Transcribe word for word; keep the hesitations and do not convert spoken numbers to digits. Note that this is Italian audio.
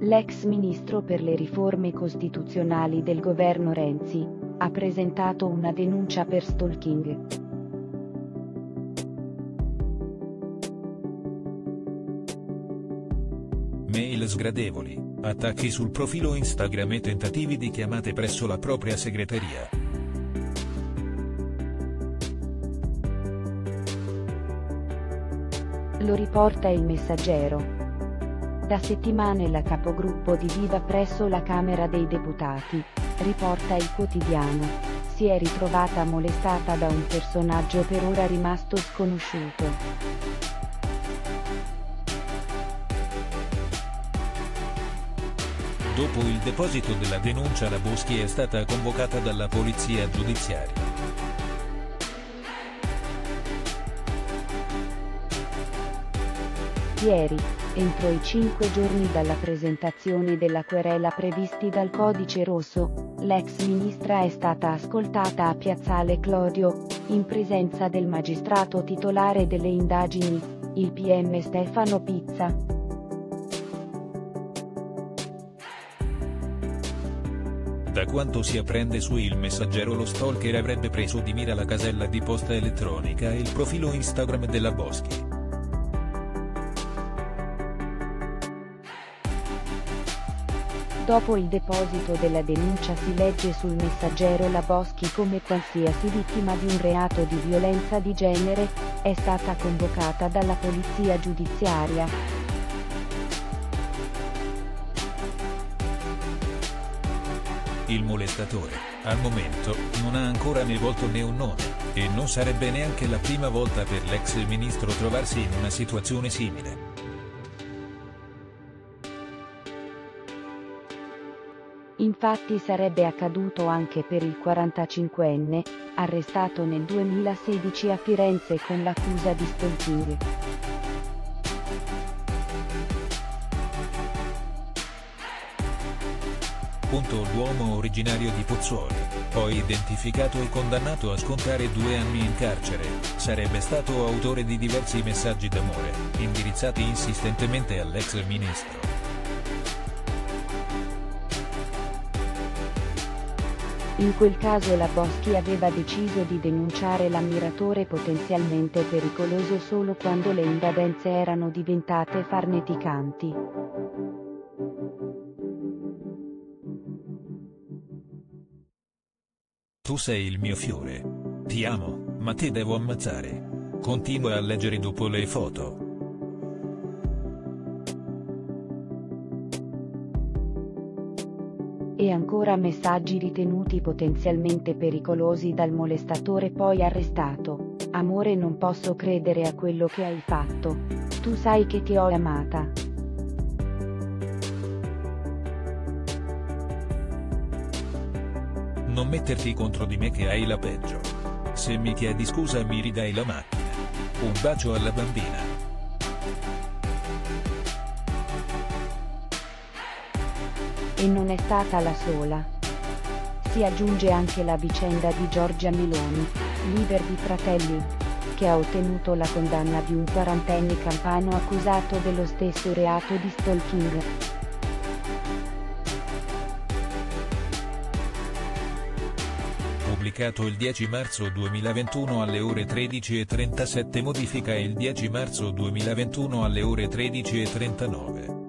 L'ex ministro per le riforme costituzionali del governo Renzi ha presentato una denuncia per stalking. Mail sgradevoli, attacchi sul profilo Instagram e tentativi di chiamate presso la propria segreteria. Lo riporta Il Messaggero. Da settimane la capogruppo di Viva presso la Camera dei Deputati, riporta Il Quotidiano, si è ritrovata molestata da un personaggio per ora rimasto sconosciuto. Dopo il deposito della denuncia, la Boschi è stata convocata dalla polizia giudiziaria. Ieri, entro i cinque giorni dalla presentazione della querela previsti dal Codice Rosso, l'ex ministra è stata ascoltata a Piazzale Clodio, in presenza del magistrato titolare delle indagini, il P M Stefano Pizza. Da quanto si apprende su Il Messaggero, lo stalker avrebbe preso di mira la casella di posta elettronica e il profilo Instagram della Boschi. Dopo il deposito della denuncia si legge sul Messaggero: la Boschi, come qualsiasi vittima di un reato di violenza di genere, è stata convocata dalla polizia giudiziaria. Il molestatore, al momento, non ha ancora né volto né un nome, e non sarebbe neanche la prima volta per l'ex ministro trovarsi in una situazione simile. Infatti sarebbe accaduto anche per il quarantacinquenne, arrestato nel duemilasedici a Firenze con l'accusa di stalking. L'uomo originario di Pozzuoli, poi identificato e condannato a scontare due anni in carcere, sarebbe stato autore di diversi messaggi d'amore, indirizzati insistentemente all'ex ministro. In quel caso la Boschi aveva deciso di denunciare l'ammiratore potenzialmente pericoloso solo quando le invadenze erano diventate farneticanti. Tu sei il mio fiore. Ti amo, ma ti devo ammazzare. Continua a leggere dopo le foto. E ancora messaggi ritenuti potenzialmente pericolosi dal molestatore poi arrestato. Amore, non posso credere a quello che hai fatto. Tu sai che ti ho amata. Non metterti contro di me che hai la peggio. Se mi chiedi scusa mi ridai la macchina. Un bacio alla bambina. E non è stata la sola. Si aggiunge anche la vicenda di Giorgia Meloni, leader di Fratelli, che ha ottenuto la condanna di un quarantenne campano accusato dello stesso reato di stalking. Pubblicato il dieci marzo duemilaventuno alle ore tredici e trentasette, modifica il dieci marzo duemilaventuno alle ore tredici e trentanove.